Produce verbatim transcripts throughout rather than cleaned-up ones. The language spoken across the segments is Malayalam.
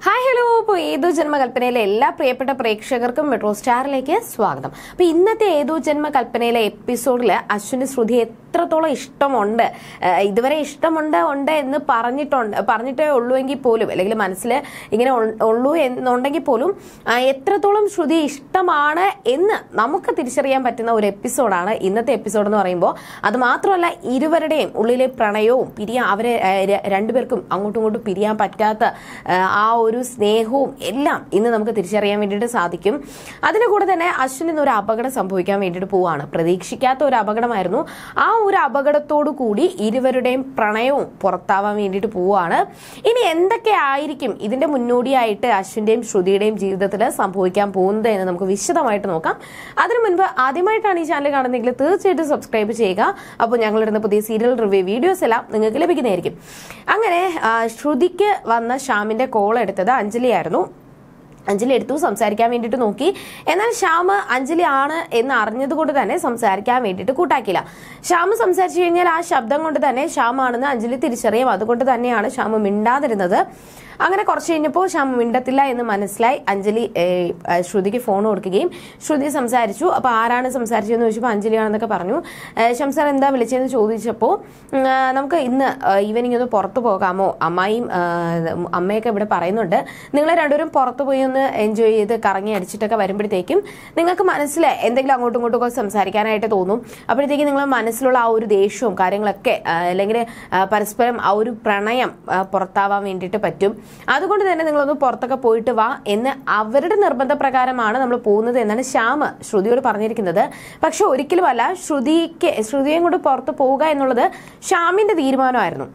ഹായ് ഹലോ ഇപ്പോൾ ഏതോ ജന്മകൽപ്പനയിലെ എല്ലാ പ്രിയപ്പെട്ട പ്രേക്ഷകർക്കും മെട്രോ സ്റ്റാറിലേക്ക് സ്വാഗതം. അപ്പോൾ ഇന്നത്തെ ഏതോ ജന്മകൽപ്പനയിലെ എപ്പിസോഡിൽ അശ്വിന് ശ്രുതി എത്രത്തോളം ഇഷ്ടമുണ്ട്, ഇതുവരെ ഇഷ്ടമുണ്ട് ഉണ്ട് എന്ന് പറഞ്ഞിട്ടുണ്ട് പറഞ്ഞിട്ടേ ഉള്ളൂ എങ്കിൽ പോലും, അല്ലെങ്കിൽ മനസ്സിൽ ഇങ്ങനെ ഉള്ളൂ എന്നുണ്ടെങ്കിൽ പോലും എത്രത്തോളം ശ്രുതി ഇഷ്ടമാണ് എന്ന് നമുക്ക് തിരിച്ചറിയാൻ പറ്റുന്ന ഒരു എപ്പിസോഡാണ് ഇന്നത്തെ എപ്പിസോഡ് എന്ന് പറയുമ്പോൾ. അത് മാത്രമല്ല, ഇരുവരുടെയും ഉള്ളിലെ പ്രണയവും പിരിയാൻ അവരെ രണ്ടുപേർക്കും അങ്ങോട്ടും ഇങ്ങോട്ടും പിരിയാൻ പറ്റാത്ത ആ ഒരു സ്നേഹവും എല്ലാം ഇന്ന് നമുക്ക് തിരിച്ചറിയാൻ വേണ്ടിയിട്ട് സാധിക്കും. അതിന് കൂടെ തന്നെ അശ്വിന് ഇന്ന് ഒരു അപകടം സംഭവിക്കാൻ വേണ്ടിയിട്ട് പോവാണ്. പ്രതീക്ഷിക്കാത്ത ഒരു അപകടമായിരുന്നു. ആ ഒരു അപകടത്തോടു കൂടി ഇരുവരുടെയും പ്രണയവും പുറത്താവാൻ വേണ്ടിയിട്ട് പോവാണ്. ഇനി എന്തൊക്കെ ആയിരിക്കും ഇതിന്റെ മുന്നോടിയായിട്ട് അശ്വിന്റെയും ശ്രുതിയുടെയും ജീവിതത്തിൽ സംഭവിക്കാൻ പോകുന്നത് എന്ന് നമുക്ക് വിശദമായിട്ട് നോക്കാം. അതിനു മുൻപ് ആദ്യമായിട്ടാണ് ഈ ചാനൽ കാണുന്നതെങ്കിൽ തീർച്ചയായിട്ടും സബ്സ്ക്രൈബ് ചെയ്യുക. അപ്പോൾ ഞങ്ങളിടുന്ന പുതിയ സീരിയൽ റിവ്യൂ വീഡിയോസ് എല്ലാം നിങ്ങൾക്ക് ലഭിക്കുന്നതായിരിക്കും. അങ്ങനെ ശ്രുതിക്ക് വന്ന ശ്യാമിന്റെ കോൾ എടുത്തത് അഞ്ജലി ആയിരുന്നു. അഞ്ജലി എടുത്തു, സംസാരിക്കാൻ വേണ്ടിയിട്ട് നോക്കി. എന്നാൽ ശ്യാം അഞ്ജലി ആണ് എന്ന് അറിഞ്ഞതുകൊണ്ട് തന്നെ സംസാരിക്കാൻ വേണ്ടിയിട്ട് കൂട്ടാക്കില്ല. ശ്യാം സംസാരിച്ചു കഴിഞ്ഞാൽ ആ ശബ്ദം കൊണ്ട് തന്നെ ശ്യാം ആണെന്ന് അഞ്ജലി തിരിച്ചറിയും. അതുകൊണ്ട് തന്നെയാണ് ശ്യാം മിണ്ടാതിരുന്നത്. അങ്ങനെ കുറച്ച് കഴിഞ്ഞപ്പോൾ ശ്യാം മിണ്ടത്തില്ല എന്ന് മനസ്സിലായി. അഞ്ജലി ശ്രുതിക്ക് ഫോൺ കൊടുക്കുകയും ശ്രുതി സംസാരിച്ചു. അപ്പോൾ ആരാണ് സംസാരിച്ചതെന്ന് ചോദിച്ചപ്പോൾ അഞ്ജലിയാണെന്നൊക്കെ പറഞ്ഞു. ശ്യാം സാർ എന്താ വിളിച്ചതെന്ന് ചോദിച്ചപ്പോൾ നമുക്ക് ഇന്ന് ഈവനിങ് ഒന്ന് പുറത്തു പോകാമോ, അമ്മായിയും അമ്മയൊക്കെ ഇവിടെ പറയുന്നുണ്ട്, നിങ്ങൾ രണ്ടുപേരും പുറത്തു പോയി ഒന്ന് എൻജോയ് ചെയ്ത് കറങ്ങി അടിച്ചിട്ടൊക്കെ വരുമ്പോഴത്തേക്കും നിങ്ങൾക്ക് മനസ്സിൽ എന്തെങ്കിലും അങ്ങോട്ടും ഇങ്ങോട്ടും ഒക്കെ സംസാരിക്കാനായിട്ട് തോന്നും. അപ്പോഴത്തേക്കും നിങ്ങളുടെ മനസ്സിലുള്ള ആ ഒരു ദേഷ്യവും കാര്യങ്ങളൊക്കെ അല്ലെങ്കിൽ പരസ്പരം ആ ഒരു പ്രണയം പുറത്താവാൻ വേണ്ടിയിട്ട് പറ്റും. അതുകൊണ്ട് തന്നെ നിങ്ങളൊന്ന് പുറത്തൊക്കെ പോയിട്ട് വാ എന്ന് അവരുടെ നിർബന്ധപ്രകാരമാണ് നമ്മൾ പോകുന്നത് എന്നാണ് ശ്യാം ശ്രുതിയോട് പറഞ്ഞിരിക്കുന്നത്. പക്ഷെ ഒരിക്കലുമല്ല ശ്രുതിക്ക് ശ്രുതിയും കൊണ്ട് പുറത്ത് പോവുക എന്നുള്ളത് ശ്യാമിന്റെ തീരുമാനമായിരുന്നു.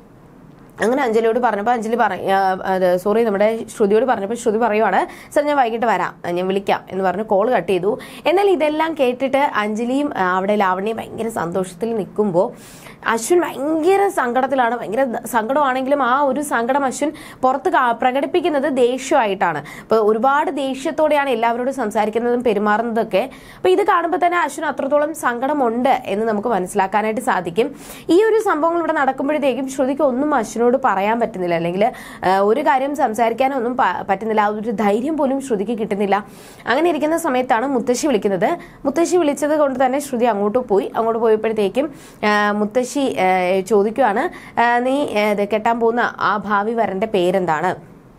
അങ്ങനെ അഞ്ജലിയോട് പറഞ്ഞപ്പോൾ അഞ്ജലി പറ സോറി നമ്മുടെ ശ്രുതിയോട് പറഞ്ഞപ്പോൾ ശ്രുതി പറയുവാണ്, സാർ ഞാൻ വൈകിട്ട് വരാം, ഞാൻ വിളിക്കാം എന്ന് പറഞ്ഞ് കോൾ കട്ട് ചെയ്തു. എന്നാൽ ഇതെല്ലാം കേട്ടിട്ട് അഞ്ജലിയും അവിടെ ലാവണ്യയും ഭയങ്കര സന്തോഷത്തിൽ നിൽക്കുമ്പോൾ അശ്വിൻ ഭയങ്കര സങ്കടത്തിലാണ്. ഭയങ്കര സങ്കടമാണെങ്കിലും ആ ഒരു സങ്കടം അശ്വിൻ പുറത്ത് പ്രകടിപ്പിക്കുന്നത് ദേഷ്യമായിട്ടാണ്. അപ്പോൾ ഒരുപാട് ദേഷ്യത്തോടെയാണ് എല്ലാവരോടും സംസാരിക്കുന്നതും പെരുമാറുന്നതൊക്കെ. അപ്പോൾ ഇത് കാണുമ്പോൾ തന്നെ അശ്വിൻ അത്രത്തോളം സങ്കടമുണ്ട് എന്ന് നമുക്ക് മനസ്സിലാക്കാനായിട്ട് സാധിക്കും. ഈ ഒരു സംഭവങ്ങൾ ഇവിടെ നടക്കുമ്പോഴത്തേക്കും ശ്രുതിക്ക് ഒന്നും അശ്വിനോട് പറയാൻ പറ്റുന്നില്ല, അല്ലെങ്കിൽ ഒരു കാര്യം സംസാരിക്കാനൊന്നും പറ്റുന്നില്ല. ആ ഒരു ധൈര്യം പോലും ശ്രുതിക്ക് കിട്ടുന്നില്ല. അങ്ങനെ ഇരിക്കുന്ന സമയത്താണ് മുത്തശ്ശി വിളിക്കുന്നത്. മുത്തശ്ശി വിളിച്ചത് കൊണ്ട് തന്നെ ശ്രുതി അങ്ങോട്ട് പോയി. അങ്ങോട്ട് പോയപ്പോഴത്തേക്കും മുത്തശ്ശി ചോദിക്കുകയാണ്, നീ കെട്ടാൻ പോകുന്ന ആ ഭാവി വരന്റെ പേരെന്താണ്?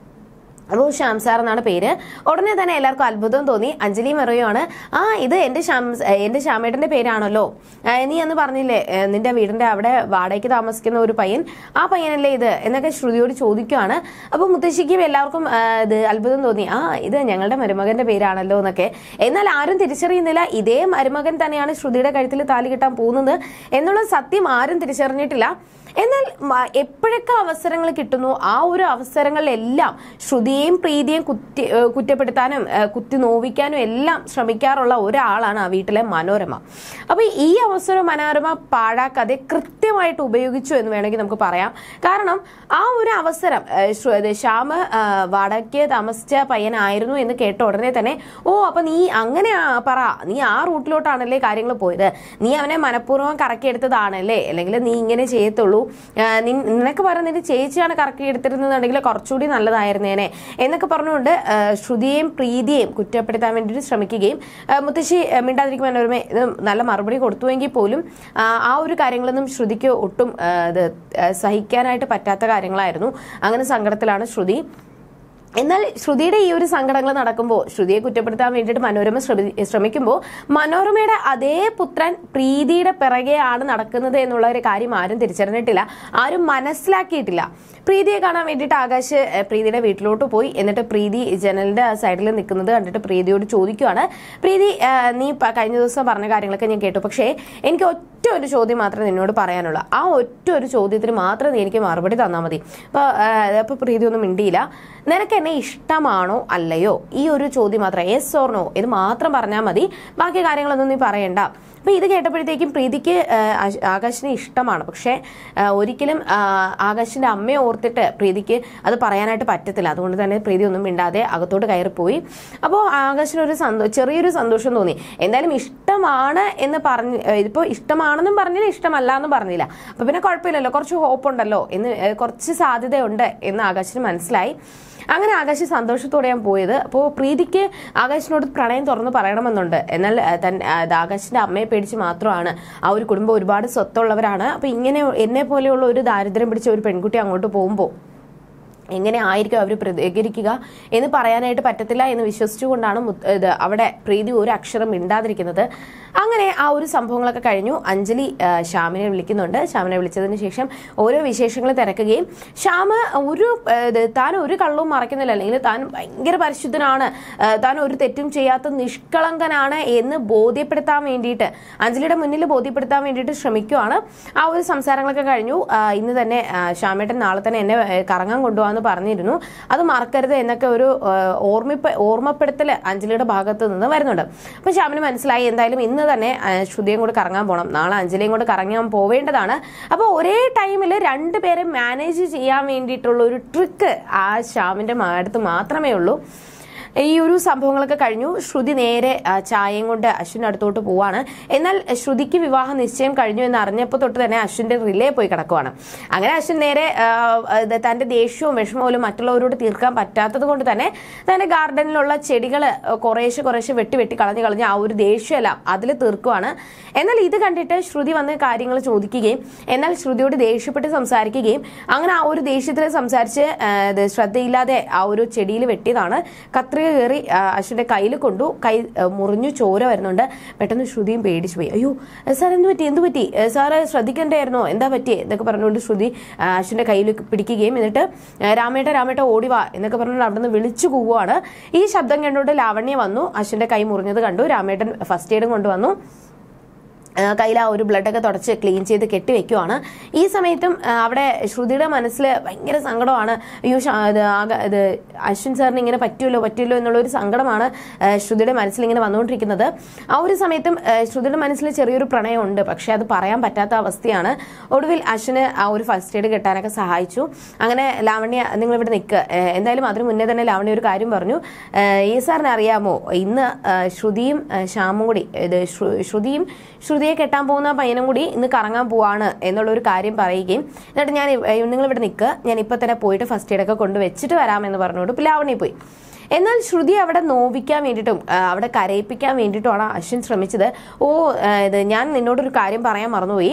അപ്പോൾ ശ്യാം സാർ എന്നാണ് പേര്. ഉടനെ തന്നെ എല്ലാവർക്കും അത്ഭുതം തോന്നി. അഞ്ജലിയും പറയുവാണ്, ആ ഇത് എൻ്റെ ശ്യാം എൻ്റെ ശ്യാമേട്ടൻ്റെ പേരാണല്ലോ, നീ അന്ന് പറഞ്ഞില്ലേ നിന്റെ വീടിൻ്റെ അവിടെ വാടകയ്ക്ക് താമസിക്കുന്ന ഒരു പയ്യൻ, ആ പയ്യനല്ലേ ഇത് എന്നൊക്കെ ശ്രുതിയോട് ചോദിക്കുകയാണ്. അപ്പോൾ മുത്തശ്ശിക്കും എല്ലാവർക്കും ഇത് അത്ഭുതം തോന്നി, ആ ഇത് ഞങ്ങളുടെ മരുമകന്റെ പേരാണല്ലോ എന്നൊക്കെ. എന്നാൽ ആരും തിരിച്ചറിയുന്നില്ല ഇതേ മരുമകൻ തന്നെയാണ് ശ്രുതിയുടെ കഴുത്തിൽ താലി കെട്ടാൻ പോകുന്നത് എന്നുള്ള സത്യം ആരും തിരിച്ചറിഞ്ഞിട്ടില്ല. എന്നാൽ എപ്പോഴൊക്കെ അവസരങ്ങൾ കിട്ടുന്നു ആ ഒരു അവസരങ്ങളിലെല്ലാം ശ്രുതിയെയും പ്രീതിയെയും കുറ്റി കുറ്റപ്പെടുത്താനും കുത്തി നോവിക്കാനും എല്ലാം ശ്രമിക്കാറുള്ള ഒരാളാണ് ആ വീട്ടിലെ മനോരമ. അപ്പൊ ഈ അവസരം മനോരമ പാഴാക്കാതെ കൃത്യമായിട്ട് ഉപയോഗിച്ചു എന്ന് വേണമെങ്കിൽ നമുക്ക് പറയാം. കാരണം ആ ഒരു അവസരം ശ്യാം വാടകയ്ക്ക് താമസിച്ച പയ്യനായിരുന്നു എന്ന് കേട്ട ഉടനെ തന്നെ, ഓ അപ്പൊ നീ അങ്ങനെ പറ, നീ ആ റൂട്ടിലോട്ടാണല്ലേ കാര്യങ്ങൾ പോയത്, നീ അവനെ മനഃപൂർവ്വം കറക്കിയെടുത്തതാണല്ലേ, അല്ലെങ്കിൽ നീ ഇങ്ങനെ ചെയ്യത്തുള്ളൂ, നിനക്ക് പറഞ്ഞ നിന്റെ ചേച്ചിയാണ് കറക്കി എടുത്തിരുന്നുണ്ടെങ്കിൽ കുറച്ചുകൂടി നല്ലതായിരുന്നേനെ എന്നൊക്കെ പറഞ്ഞുകൊണ്ട് ശ്രുതിയെയും പ്രീതിയെയും കുറ്റപ്പെടുത്താൻ വേണ്ടിയിട്ട് ശ്രമിക്കുകയും മുത്തശ്ശി മിണ്ടാതിരിക്കും മനോരമ ഇത് നല്ല മറുപടി കൊടുത്തുവെങ്കിൽ പോലും ആ ഒരു കാര്യങ്ങളൊന്നും ശ്രുതിക്ക് ഒട്ടും ഇത് സഹിക്കാനായിട്ട് പറ്റാത്ത കാര്യങ്ങളായിരുന്നു. അങ്ങനെ സങ്കടത്തിലാണ് ശ്രുതി. എന്നാൽ ശ്രുതിയുടെ ഈ ഒരു സങ്കടങ്ങൾ നടക്കുമ്പോൾ ശ്രുതിയെ കുറ്റപ്പെടുത്താൻ വേണ്ടിയിട്ട് മനോരമ ശ്രമിക്കുമ്പോൾ മനോരമയുടെ അതേ പുത്രൻ പ്രീതിയുടെ പിറകെയാണ് നടക്കുന്നത് എന്നുള്ള ഒരു കാര്യം ആരും തിരിച്ചറിഞ്ഞിട്ടില്ല, ആരും മനസ്സിലാക്കിയിട്ടില്ല. പ്രീതിയെ കാണാൻ വേണ്ടിയിട്ട് ആകാശ് പ്രീതിയുടെ വീട്ടിലോട്ട് പോയി. എന്നിട്ട് പ്രീതി ജനലിന്റെ സൈഡിൽ നിൽക്കുന്നത് കണ്ടിട്ട് പ്രീതിയോട് ചോദിക്കുകയാണ്, പ്രീതി നീ കഴിഞ്ഞ ദിവസം പറഞ്ഞ കാര്യങ്ങളൊക്കെ ഞാൻ കേട്ടു, പക്ഷേ എനിക്ക് ഒറ്റ ഒരു ചോദ്യം മാത്രമേ നിന്നോട് പറയാനുള്ളൂ, ആ ഒറ്റ ഒരു ചോദ്യത്തിന് മാത്രം നീ എനിക്ക് മറുപടി തന്നാൽ മതി. അപ്പൊ അപ്പൊ പ്രീതി ഒന്നും മിണ്ടിയില്ല. നിനക്ക് എന്നെ ഇഷ്ടമാണോ അല്ലയോ, ഈ ഒരു ചോദ്യം മാത്രം, യെസ് ഓർ നോ ഇത് മാത്രം പറഞ്ഞാൽ മതി, ബാക്കി കാര്യങ്ങളൊന്നും നീ പറയണ്ട. അപ്പൊ ഇത് കേട്ടപ്പോഴത്തേക്കും പ്രീതിക്ക് ആകാശിനെ ഇഷ്ടമാണ്, പക്ഷെ ഒരിക്കലും ആകാശിന്റെ അമ്മയെ ഓർത്തിട്ട് പ്രീതിക്ക് അത് പറയാനായിട്ട് പറ്റത്തില്ല. അതുകൊണ്ട് തന്നെ പ്രീതി ഒന്നും മിണ്ടാതെ അകത്തോട്ട് കയറിപ്പോയി. അപ്പോൾ ആകാശിനൊരു സന്തോ ചെറിയൊരു സന്തോഷം തോന്നി. എന്തായാലും ഇഷ്ടമാണ് എന്ന് പറഞ്ഞ് ഇതിപ്പോ ഇഷ്ടമാണെന്നും പറഞ്ഞില്ല, ഇഷ്ടമല്ല എന്നും പറഞ്ഞില്ല, അപ്പൊ പിന്നെ കുഴപ്പമില്ലല്ലോ, കുറച്ച് ഹോപ്പ് ഉണ്ടല്ലോ എന്ന്, കുറച്ച് സാധ്യതയുണ്ട് എന്ന് ആകാശിന് മനസ്സിലായി. അങ്ങനെ ആകാശ് സന്തോഷത്തോടെ ഞാൻ പോയത്. അപ്പോൾ പ്രീതിക്ക് ആകാശിനോട് പ്രണയം തുറന്ന് പറയണമെന്നുണ്ട്. എന്നാൽ തൻ ആകാശിന്റെ അമ്മയെ പേടിച്ച് മാത്രമാണ്. ആ ഒരു കുടുംബം ഒരുപാട് സ്വത്തുള്ളവരാണ്. അപ്പൊ ഇങ്ങനെ എന്നെ പോലെയുള്ള ഒരു ദാരിദ്ര്യം പിടിച്ച ഒരു പെൺകുട്ടി അങ്ങോട്ട് പോകുമ്പോൾ എങ്ങനെ ആയിരിക്കും അവർ പ്രതികരിക്കുക എന്ന് പറയാനായിട്ട് പറ്റത്തില്ല എന്ന് വിശ്വസിച്ചുകൊണ്ടാണ് അവിടെ പ്രീതി ഒരു അക്ഷരം മിണ്ടാതിരിക്കുന്നത്. അങ്ങനെ ആ ഒരു സംഭവങ്ങളൊക്കെ കഴിഞ്ഞു. അഞ്ജലി ശ്യാമിനെ വിളിക്കുന്നുണ്ട്. ശ്യാമിനെ വിളിച്ചതിന് ശേഷം ഓരോ വിശേഷങ്ങൾ തിരക്കുകയും ശ്യാമ ഒരു താൻ ഒരു കള്ളവും മറക്കുന്നില്ല, അല്ലെങ്കിൽ താൻ ഭയങ്കര പരിശുദ്ധനാണ്, താൻ ഒരു തെറ്റും ചെയ്യാത്ത നിഷ്കളങ്കനാണ് എന്ന് ബോധ്യപ്പെടുത്താൻ വേണ്ടിയിട്ട്, അഞ്ജലിയുടെ മുന്നിൽ ബോധ്യപ്പെടുത്താൻ വേണ്ടിയിട്ട് ശ്രമിക്കുകയാണ്. ആ ഒരു സംസാരങ്ങളൊക്കെ കഴിഞ്ഞു. ഇന്ന് തന്നെ ശ്യാമേട്ടൻ നാളെ തന്നെ എന്നെ കറങ്ങാൻ കൊണ്ടുപോകാൻ പറഞ്ഞിരുന്നു, അത് മറക്കരുത് എന്നൊക്കെ ഒരു ഓർമ്മിപ്പ ഓർമ്മപ്പെടുത്തൽ അഞ്ജലിയുടെ ഭാഗത്ത് നിന്ന് വരുന്നുണ്ട്. അപ്പൊ ശ്യാമിന് മനസ്സിലായി എന്തായാലും ഇന്ന് തന്നെ ശ്രുതിയും കൂടെ കറങ്ങാൻ പോകണം, നാളെ അഞ്ജലിയും കൂടെ കറങ്ങാൻ പോവേണ്ടതാണ്. അപ്പൊ ഒരേ ടൈമിൽ രണ്ടുപേരെ മാനേജ് ചെയ്യാൻ വേണ്ടിയിട്ടുള്ള ഒരു ട്രിക്ക് ആ ശ്യാമിന്റെ അടുത്ത് മാത്രമേ ഉള്ളൂ. ഈ ഒരു സംഭവങ്ങളൊക്കെ കഴിഞ്ഞു. ശ്രുതി നേരെ ചായയും കൊണ്ട് അശ്വിന്റെ അടുത്തോട്ട് പോവാണ്. എന്നാൽ ശ്രുതിക്ക് വിവാഹ നിശ്ചയം കഴിഞ്ഞു എന്ന് അറിഞ്ഞപ്പോൾ തൊട്ട് തന്നെ അശ്വിന്റെ റിലേ പോയി കിടക്കുവാണ്. അങ്ങനെ അശ്വിൻ നേരെ തന്റെ ദേഷ്യവും വിഷമവും മറ്റുള്ളവരോട് തീർക്കാൻ പറ്റാത്തത് കൊണ്ട് തന്നെ തന്റെ ഗാർഡനിലുള്ള ചെടികൾ കുറേശ്ശെ കുറേശ്ശെ വെട്ടി വെട്ടി കളഞ്ഞ് കളഞ്ഞ് ആ ഒരു ദേഷ്യമല്ല അതിൽ തീർക്കുവാണ്. എന്നാൽ ഇത് കണ്ടിട്ട് ശ്രുതി വന്ന് കാര്യങ്ങൾ ചോദിക്കുകയും എന്നാൽ ശ്രുതിയോട് ദേഷ്യപ്പെട്ട് സംസാരിക്കുകയും അങ്ങനെ ആ ഒരു ദേഷ്യത്തിൽ സംസാരിച്ച് ശ്രദ്ധയില്ലാതെ ആ ഒരു ചെടിയിൽ വെട്ടിയതാണ്. കത്രിക കയറി അശ്വിന്റെ കയ്യിൽ കൊണ്ടു, കൈ മുറിഞ്ഞു, ചോര വരുന്നുണ്ട്. പെട്ടെന്ന് ശ്രുതിയും പേടിച്ചു പോയി. അയ്യോ സാർ എന്ത് പറ്റി എന്ത് പറ്റി സാറ് ശ്രദ്ധിക്കണ്ടായിരുന്നോ, എന്താ പറ്റി എന്നൊക്കെ പറഞ്ഞുകൊണ്ട് ശ്രുതി അശ്വിന്റെ കയ്യിൽ പിടിക്കുകയും എന്നിട്ട് രാമേട്ട രാമേട്ട ഓടിവാ എന്നൊക്കെ പറഞ്ഞുകൊണ്ട് അവിടെ നിന്ന് വിളിച്ചു പോവുകയാണ്. ഈ ശബ്ദം കണ്ടുകൊണ്ട് ലാവണ്യ വന്നു. അശ്വിന്റെ കൈ മുറിഞ്ഞത് കണ്ടു. രാമേട്ടൻ ഫസ്റ്റ് എയ്ഡും കൊണ്ടുവന്നു. കയ്യിൽ ആ ഒരു ബ്ലഡൊക്കെ തുടച്ച് ക്ലീൻ ചെയ്ത് കെട്ടിവെക്കുവാണ്. ഈ സമയത്തും അവിടെ ശ്രുതിയുടെ മനസ്സിൽ ഭയങ്കര സങ്കടമാണ്. അയ്യോ ഇത് അശ്വിൻ സാറിന് ഇങ്ങനെ പറ്റുമല്ലോ പറ്റുമല്ലോ എന്നുള്ള ഒരു സങ്കടമാണ് ശ്രുതിയുടെ മനസ്സിൽ ഇങ്ങനെ വന്നുകൊണ്ടിരിക്കുന്നത്. ആ ഒരു സമയത്തും ശ്രുതിയുടെ മനസ്സിൽ ചെറിയൊരു പ്രണയമുണ്ട്, പക്ഷെ അത് പറയാൻ പറ്റാത്ത അവസ്ഥയാണ്. ഒടുവിൽ അശ്വിന് ആ ഒരു ഫസ്റ്റ് എയ്ഡ് കെട്ടാനൊക്കെ സഹായിച്ചു. അങ്ങനെ ലാവണ്യ നിങ്ങൾ ഇവിടെ നിൽക്കുക, എന്തായാലും അതിന് മുന്നേ തന്നെ ലാവണ്യ ഒരു കാര്യം പറഞ്ഞു. ഈ സാറിന് അറിയാമോ, ഇന്ന് ശ്രുതിയും ശ്യാമും കൂടി ഇത് ശ്രുതിയും ശ്രുതിയെ കെട്ടാൻ പോകുന്ന പയ്യനും കൂടി ഇന്ന് കറങ്ങാൻ പോവാണ് എന്നുള്ള ഒരു കാര്യം പറയുകയും എന്നിട്ട് ഞാൻ നിങ്ങൾ ഇവിടെ നിൽക്കുക, ഞാൻ ഇപ്പൊ തന്നെ പോയിട്ട് ഫസ്റ്റ് എയ്ഡ് ഒക്കെ കൊണ്ടുവച്ചിട്ട് വരാമെന്ന് പറഞ്ഞുകൊണ്ട് ലാവണ്യ പോയി. എന്നാൽ ശ്രുതി അവിടെ നോവിക്കാൻ വേണ്ടിയിട്ടും അവിടെ കരയിപ്പിക്കാൻ വേണ്ടിയിട്ടുമാണ് അശ്വിൻ ശ്രമിച്ചത്. ഓ ഇത് ഞാൻ നിന്നോടൊരു കാര്യം പറയാൻ മറന്നുപോയി,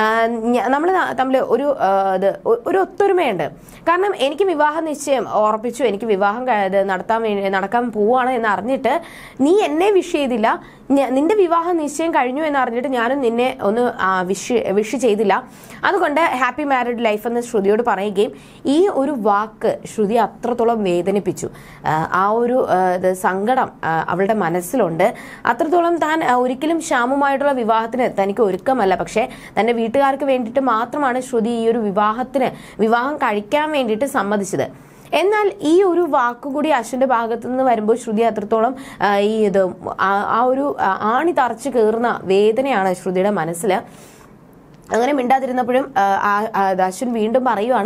നമ്മൾ തമ്മിൽ ഒരു ഇത് ഒരു ഒത്തൊരുമയുണ്ട്. കാരണം എനിക്ക് വിവാഹ നിശ്ചയം ഉറപ്പിച്ചു, എനിക്ക് വിവാഹം നടത്താൻ വേണ്ടി നടക്കാൻ പോവാണ് എന്ന് അറിഞ്ഞിട്ട് നീ എന്നെ വിഷ് ചെയ്തില്ല. നിന്റെ വിവാഹ നിശ്ചയം കഴിഞ്ഞു എന്ന് അറിഞ്ഞിട്ട് ഞാനും നിന്നെ ഒന്ന് വിഷ് വിഷ് ചെയ്തില്ല. അതുകൊണ്ട് ഹാപ്പി മാരിഡ് ലൈഫ് എന്ന് ശ്രുതിയോട് പറയുകയും ഈ ഒരു വാക്ക് ശ്രുതി അത്രത്തോളം വേദനിപ്പിച്ചു. ആ ഒരു സങ്കടം അവളുടെ മനസ്സിലുണ്ട്. അത്രത്തോളം താൻ ഒരിക്കലും ശ്യാമുമായിട്ടുള്ള വിവാഹത്തിന് തനിക്ക് ഒരുക്കമല്ല, പക്ഷെ തന്റെ വീട്ടുകാർക്ക് വേണ്ടിയിട്ട് മാത്രമാണ് ശ്രുതി ഈ ഒരു വിവാഹത്തിന് വിവാഹം കഴിക്കാൻ വേണ്ടിയിട്ട് സമ്മതിച്ചത്. എന്നാൽ ഈ ഒരു വാക്കുകൂടി അശ്വിന്റെ ഭാഗത്തു നിന്ന് വരുമ്പോൾ ശ്രുതി അത്രത്തോളം ഈ ഇത് ആ ഒരു ആണി തറച്ചു കയറുന്ന വേദനയാണ് ശ്രുതിയുടെ മനസ്സിൽ. അങ്ങനെ മിണ്ടാതിരുന്നപ്പോഴും അശ്വിൻ വീണ്ടും പറയുവാണ്,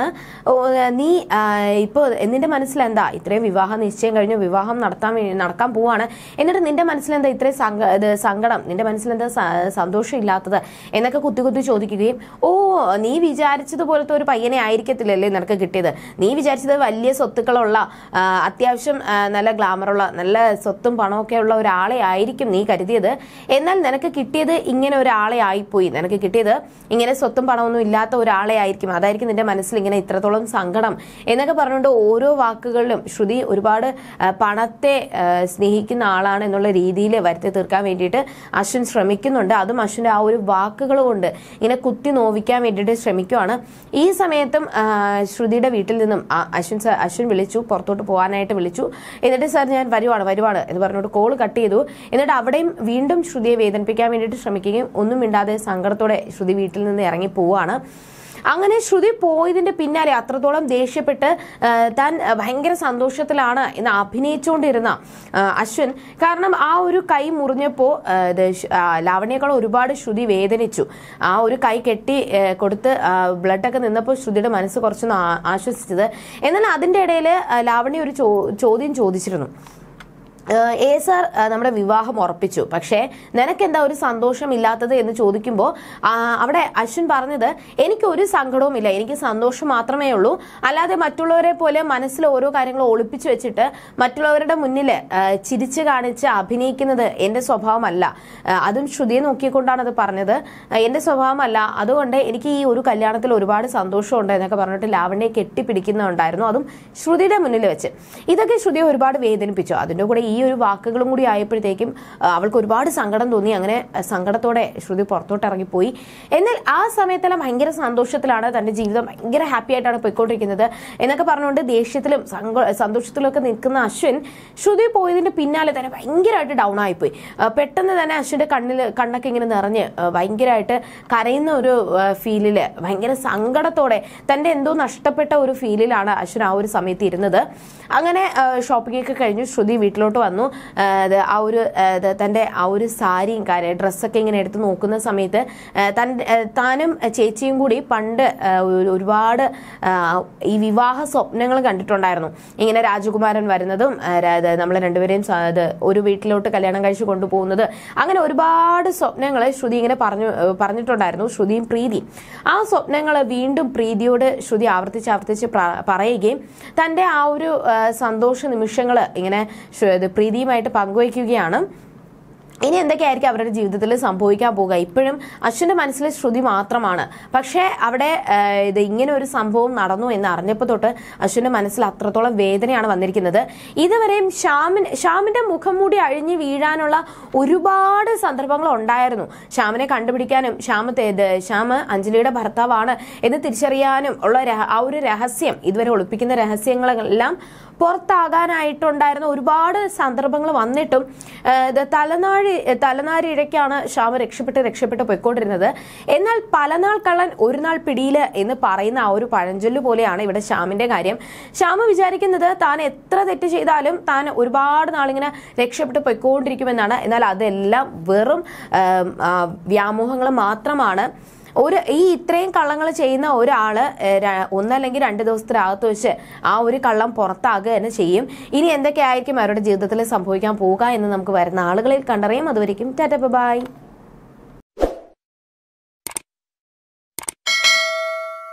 നീ ഇപ്പോൾ നിന്റെ മനസ്സിലെന്താ ഇത്രയും വിവാഹ നിശ്ചയം കഴിഞ്ഞു, വിവാഹം നടത്താൻ നടക്കാൻ പോവാണ്, എന്നിട്ട് നിന്റെ മനസ്സിലെന്താ ഇത്രയും സങ്കടം, നിന്റെ മനസ്സിലെന്താ സന്തോഷം ഇല്ലാത്തത് എന്നൊക്കെ കുത്തി കുത്തി ചോദിക്കുകയും ഓ നീ വിചാരിച്ചതുപോലത്തെ ഒരു പയ്യനെ ആയിരിക്കത്തില്ലല്ലേ നിനക്ക് കിട്ടിയത്, നീ വിചാരിച്ചത് വലിയ സ്വത്തുക്കളുള്ള അത്യാവശ്യം നല്ല ഗ്ലാമറുള്ള നല്ല സ്വത്തും പണമൊക്കെ ഉള്ള ഒരാളെ ആയിരിക്കും നീ കരുതിയത്. എന്നാൽ നിനക്ക് കിട്ടിയത് ഇങ്ങനെ ഒരാളെ ആയിപ്പോയി, നിനക്ക് കിട്ടിയത് ഇങ്ങനെ സ്വത്തും പണമൊന്നും ഇല്ലാത്ത ഒരാളെ ആയിരിക്കും, അതായിരിക്കും നിന്റെ മനസ്സിൽ ഇങ്ങനെ ഇത്രത്തോളം സങ്കടം എന്നൊക്കെ പറഞ്ഞുകൊണ്ട് ഓരോ വാക്കുകളിലും ശ്രുതി ഒരുപാട് പണത്തെ സ്നേഹിക്കുന്ന ആളാണ് എന്നുള്ള രീതിയിൽ വരുത്തി തീർക്കാൻ വേണ്ടിയിട്ട് അശ്വിൻ ശ്രമിക്കുന്നുണ്ട്. അതും അശ്വിന്റെ ആ ഒരു വാക്കുകൾ കൊണ്ട് ഇങ്ങനെ കുത്തി നോവിക്കാൻ വേണ്ടിയിട്ട് ശ്രമിക്കുവാണ്. ഈ സമയത്തും ശ്രുതിയുടെ വീട്ടിൽ നിന്നും അശ്വിൻ സാർ അശ്വിൻ വിളിച്ചു, പുറത്തോട്ട് പോകാനായിട്ട് വിളിച്ചു. എന്നിട്ട് സാർ ഞാൻ വരുവാണ് വരുവാണ് എന്ന് പറഞ്ഞുകൊണ്ട് കോൾ കട്ട് ചെയ്തു. എന്നിട്ട് അവിടെയും വീണ്ടും ശ്രുതിയെ വേദനിപ്പിക്കാൻ വേണ്ടിയിട്ട് ശ്രമിക്കുകയും ഒന്നും മിണ്ടാതെ സങ്കടത്തോടെ ശ്രുതി വീട്ടിൽ നിന്ന് ഇറങ്ങി പോവാണ്. അങ്ങനെ ശ്രുതി പോയതിന്റെ പിന്നാലെ അത്രത്തോളം ദേഷ്യപ്പെട്ട് താൻ ഭയങ്കര സന്തോഷത്തിലാണ് എന്ന് അഭിനയിച്ചുകൊണ്ടിരുന്ന അശ്വിൻ, കാരണം ആ ഒരു കൈ മുറിഞ്ഞപ്പോ ലാവണ്യേക്കാൾ ഒരുപാട് ശ്രുതി വേദനിച്ചു. ആ ഒരു കൈ കെട്ടി കൊടുത്ത് ബ്ലഡൊക്കെ നിന്നപ്പോൾ ശ്രുതിയുടെ മനസ്സ് കുറച്ചൊന്ന് ആശ്വസിച്ചത്. എന്നാൽ അതിന്റെ ഇടയിൽ ലാവണ്യ ഒരു ചോദ്യം ചോദിച്ചിരുന്നു. ഏ സാർ നമ്മുടെ വിവാഹം ഉറപ്പിച്ചു, പക്ഷേ നിനക്കെന്താ ഒരു സന്തോഷമില്ലാത്തത് എന്ന് ചോദിക്കുമ്പോൾ അവിടെ അശ്വിൻ പറഞ്ഞത് എനിക്ക് ഒരു സങ്കടവുമില്ല, എനിക്ക് സന്തോഷം മാത്രമേ ഉള്ളൂ, അല്ലാതെ മറ്റുള്ളവരെ പോലെ മനസ്സിൽ ഓരോ കാര്യങ്ങൾ ഒളിപ്പിച്ചു വെച്ചിട്ട് മറ്റുള്ളവരുടെ മുന്നിൽ ചിരിച്ചു കാണിച്ച് അഭിനയിക്കുന്നത് എൻ്റെ സ്വഭാവമല്ല. അതും ശ്രുതിയെ നോക്കിക്കൊണ്ടാണ് അത് പറഞ്ഞത്. എൻ്റെ സ്വഭാവമല്ല, അതുകൊണ്ട് എനിക്ക് ഈ ഒരു കല്യാണത്തിൽ ഒരുപാട് സന്തോഷമുണ്ട് എന്നൊക്കെ പറഞ്ഞിട്ട് ലാവണ്യെ കെട്ടിപ്പിടിക്കുന്നുണ്ടായിരുന്നു, അതും ശ്രുതിയുടെ മുന്നിൽ വെച്ച്. ഇതൊക്കെ ശ്രുതിയെ ഒരുപാട് വേദനിപ്പിച്ചു. അതിൻ്റെ കൂടെ ഈ ഈ ഒരു വാക്കുകളും കൂടി ആയപ്പോഴത്തേക്കും അവൾക്ക് ഒരുപാട് സങ്കടം തോന്നി. അങ്ങനെ സങ്കടത്തോടെ ശ്രുതി പുറത്തോട്ട് ഇറങ്ങിപ്പോയി. എന്നാൽ ആ സമയത്തെല്ലാം ഭയങ്കര സന്തോഷത്തിലാണ്, തന്റെ ജീവിതം ഭയങ്കര ഹാപ്പി ആയിട്ടാണ് പോയിക്കൊണ്ടിരിക്കുന്നത് എന്നൊക്കെ പറഞ്ഞുകൊണ്ട് ദേഷ്യത്തിലും സന്തോഷത്തിലും ഒക്കെ നിൽക്കുന്ന അശ്വിൻ ശ്രുതി പോയതിന്റെ പിന്നാലെ തന്നെ ഭയങ്കരമായിട്ട് ഡൗൺ ആയിപ്പോയി. പെട്ടെന്ന് തന്നെ അശ്വിന്റെ കണ്ണിൽ കണ്ണൊക്കെ ഇങ്ങനെ നിറഞ്ഞ് ഭയങ്കരമായിട്ട് കരയുന്ന ഒരു ഫീലില്, ഭയങ്കര സങ്കടത്തോടെ തന്റെ എന്തോ നഷ്ടപ്പെട്ട ഒരു ഫീലിലാണ് അശ്വിൻ ആ ഒരു സമയത്ത് ഇരുന്നത്. അങ്ങനെ ഷോപ്പിംഗ് ഒക്കെ കഴിഞ്ഞു ശ്രുതി വീട്ടിലോട്ട് വന്നു. ആ ഒരു തന്റെ ആ ഒരു സാരിയും കാര്യം ഡ്രസ്സൊക്കെ ഇങ്ങനെ എടുത്ത് നോക്കുന്ന സമയത്ത് തൻ താനും ചേച്ചിയും കൂടി പണ്ട് ഒരുപാട് ഈ വിവാഹ സ്വപ്നങ്ങൾ കണ്ടിട്ടുണ്ടായിരുന്നു. ഇങ്ങനെ രാജകുമാരൻ വരുന്നതും നമ്മൾ രണ്ടുപേരെയും ഒരു വീട്ടിലോട്ട് കല്യാണം കഴിച്ചു കൊണ്ടുപോകുന്നത്, അങ്ങനെ ഒരുപാട് സ്വപ്നങ്ങൾ ശ്രുതി ഇങ്ങനെ പറഞ്ഞു പറഞ്ഞിട്ടുണ്ടായിരുന്നു, ശ്രുതിയും പ്രീതി. ആ സ്വപ്നങ്ങൾ വീണ്ടും പ്രീതിയോട് ശ്രുതി ആവർത്തിച്ച് ആവർത്തിച്ച് പറയുകയും തന്റെ ആ ഒരു സന്തോഷ നിമിഷങ്ങൾ ഇങ്ങനെ പ്രീതിയുമായിട്ട് പങ്കുവയ്ക്കുകയാണ്. ഇനി എന്തൊക്കെയായിരിക്കും അവരുടെ ജീവിതത്തിൽ സംഭവിക്കാൻ പോകുക? ഇപ്പോഴും അശ്വിന്റെ മനസ്സിൽ ശ്രുതി മാത്രമാണ്. പക്ഷേ അവിടെ ഇത് ഇങ്ങനെ ഒരു സംഭവം നടന്നു എന്ന് അറിഞ്ഞപ്പോൾ തൊട്ട് അശ്വിന്റെ മനസ്സിൽ അത്രത്തോളം വേദനയാണ് വന്നിരിക്കുന്നത്. ഇതുവരെയും ശ്യാമിൻ ശ്യാമിന്റെ മുഖം മൂടി അഴിഞ്ഞു വീഴാനുള്ള ഒരുപാട് സന്ദർഭങ്ങൾ ഉണ്ടായിരുന്നു. ശ്യാമിനെ കണ്ടുപിടിക്കാനും ശ്യാമ ശ്യാമ അഞ്ജലിയുടെ ഭർത്താവാണ് എന്ന് തിരിച്ചറിയാനും ഉള്ള ആ ഒരു രഹസ്യം, ഇതുവരെ ഒളിപ്പിക്കുന്ന രഹസ്യങ്ങളെല്ലാം പുറത്താകാനായിട്ടുണ്ടായിരുന്ന ഒരുപാട് സന്ദർഭങ്ങൾ വന്നിട്ടും തലനാഴി തലനാരിഴയ്ക്കാണ് ശ്യാമ രക്ഷപ്പെട്ട് രക്ഷപ്പെട്ട് പോയിക്കൊണ്ടിരുന്നത്. എന്നാൽ പലനാൾ കള്ളൻ ഒരു നാൾ പിടിയില് എന്ന് പറയുന്ന ആ ഒരു പഴഞ്ചൊല്ല് പോലെയാണ് ഇവിടെ ശ്യാമിന്റെ കാര്യം. ശ്യാമ വിചാരിക്കുന്നത് താൻ എത്ര തെറ്റ് ചെയ്താലും താൻ ഒരുപാട് നാളിങ്ങനെ രക്ഷപ്പെട്ട് പോയിക്കൊണ്ടിരിക്കുമെന്നാണ്. എന്നാൽ അതെല്ലാം വെറും വ്യാമോഹങ്ങൾ മാത്രമാണ്. ഒരു ഈ ഇത്രയും കള്ളങ്ങൾ ചെയ്യുന്ന ഒരാള് ഒന്നല്ലെങ്കിൽ രണ്ട് ദിവസത്തിനകത്ത് വെച്ച് ആ ഒരു കള്ളം പുറത്താകുക തന്നെ ചെയ്യും. ഇനി എന്തൊക്കെയായിരിക്കും അവരുടെ ജീവിതത്തിൽ സംഭവിക്കാൻ പോവുക എന്ന് നമുക്ക് വരുന്ന ആളുകളിൽ കണ്ടറിയാം. അതുവരെയും ടാറ്റ ബൈ.